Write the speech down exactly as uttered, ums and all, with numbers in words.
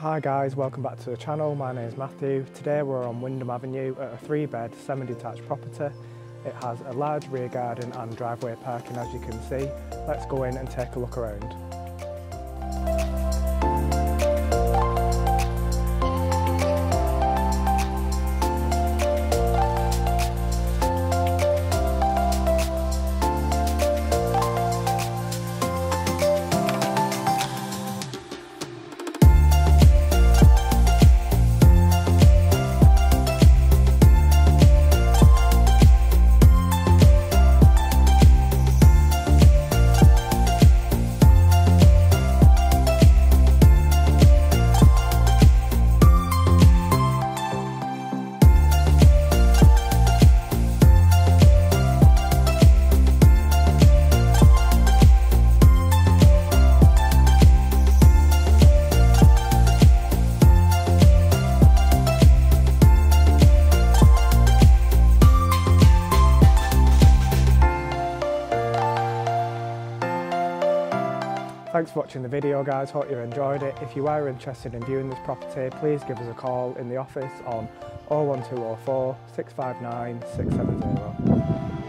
Hi guys, welcome back to the channel. My name is Matthew. Today we're on Wyndham Avenue at a three bed semi-detached property. It has a large rear garden and driveway parking, as you can see. Let's go in and take a look around. Thanks for watching the video guys, hope you enjoyed it. If you are interested in viewing this property, please give us a call in the office on oh one two oh four, six five nine, six seven zero.